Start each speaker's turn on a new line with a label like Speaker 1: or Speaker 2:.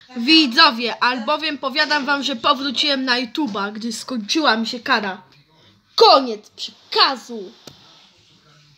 Speaker 1: Widzowie, albowiem powiadam wam, że powróciłem na YouTube'a, gdy skończyła mi się kara. Koniec przekazu!